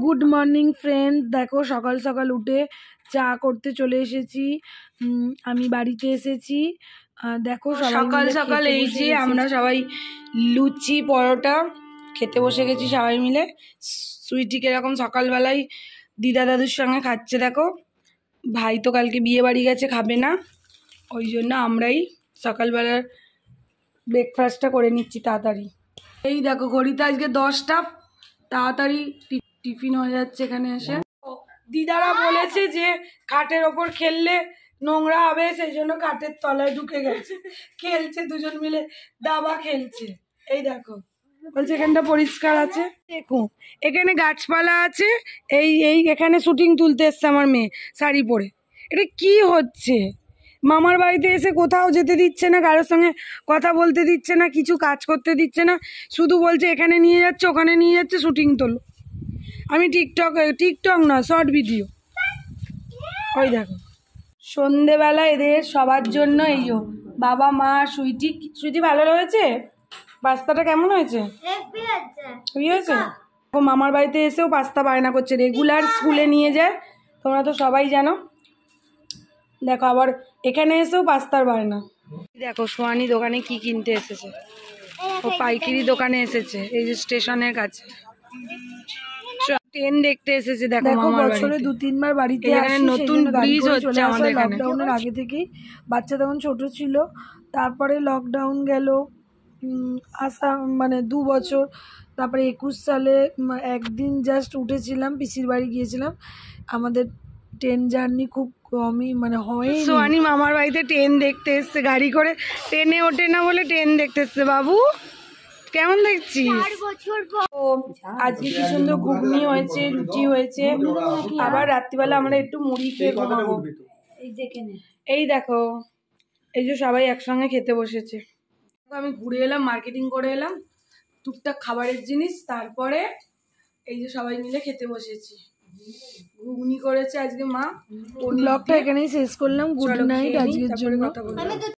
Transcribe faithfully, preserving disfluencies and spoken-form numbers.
Good morning friends, দেখো সকাল সকাল উঠে চা করতে চলে এসেছি। আমি বাড়িতে এসেছি, দেখো সকাল সকাল এই যে আমরা সবাই লুচি পরোটা খেতে বসে গেছি সবাই মিলে। সুইটি কিরকম সকালবেলায় দিদা দাদুর সঙ্গে খাচ্ছে, দেখো ভাই তো কালকে বিয়ে বাড়ি গেছে, খাবে না, ওই জন্য আমরাই সকালবেলার ব্রেকফাস্টটা করে নিচ্ছি তাড়াতাড়ি। এই দেখো ঘড়িতে আজকে দশটা, তাড়াতাড়ি টিফিন হয়ে যাচ্ছে এখানে এসে। দিদারা বলেছে যে খাটের ওপর খেললে নোংরা হবে, সেই জন্য খাটের তলায় ঢুকে গেছে, খেলছে দুজন মিলে, দাবা খেলছে। এই দেখো বলছে এখানটা পরিষ্কার আছে, দেখুন এখানে গাছপালা আছে। এই এই এখানে শুটিং তুলতে এসছে আমার মেয়ে শাড়ি পরে। এটা কি হচ্ছে? মামার বাড়িতে এসে কোথাও যেতে দিচ্ছে না, কারোর সঙ্গে কথা বলতে দিচ্ছে না, কিছু কাজ করতে দিচ্ছে না, শুধু বলছে এখানে নিয়ে যাচ্ছে ওখানে নিয়ে যাচ্ছে, শুটিং তোলো। আমি টিকটক টিকটক না শর্ট ভিডিও। ওই দেখো সন্ধেবেলা এদের সবার জন্য এই যো বাবা মা সুইটি। সুইটি ভালো হয়েছে? পাস্তাটা কেমন হয়েছে? হেভি হয়েছে। ও মামার বাড়িতে এসেও পাস্তা বায়না করছে, রেগুলার স্কুলে নিয়ে যায়, তোমরা তো সবাই জানো। দেখো আবার এখানে এসেও পাস্তার বায়না। দেখো সোয়ানি দোকানে কি কিনতে এসেছে, ও পাইকারি দোকানে এসেছে, এই যে স্টেশনের কাছে ট্রেন দেখতে এসেছে। দেখো বছরে দু তিনবার বাড়িতে আসে, নতুন ব্রিজ হচ্ছে আমাদের এখানে। লকডাউনের আগে থেকেই বাচ্চা তখন ছোট ছিল, তারপরে লকডাউন গেল আসা মানে দু বছর, তারপরে একুশ সালে একদিন জাস্ট উঠেছিলাম, পিসির বাড়ি গিয়েছিলাম। আমাদের ট্রেন জার্নি খুব কমই মানে হয়। সোয়ানি মামার বাড়িতে ট্রেন দেখতে এসছে গাড়ি করে, ট্রেনে ওঠে না বলে ট্রেন দেখতে এসছে। বাবু কেমন দেখছিস? আজকে কি সুন্দর ঘুগনি হয়েছে, রুটি হয়েছে, আবার রাত্রিবেলা আমরা একটু মুড়ি খেয়ে ঘুমাবো। এই দেখো এই যে সবাই একসঙ্গে খেতে বসেছে। আমি ঘুরে এলাম, মার্কেটিং করে এলাম টুকটাক খাবারের জিনিস, তারপরে এই যে সবাই মিলে খেতে বসেছি। ঘুগনি করেছে আজকে মা। ব্লগটা এখানেই শেষ করলাম। গুড নাইট আজকের জন্য।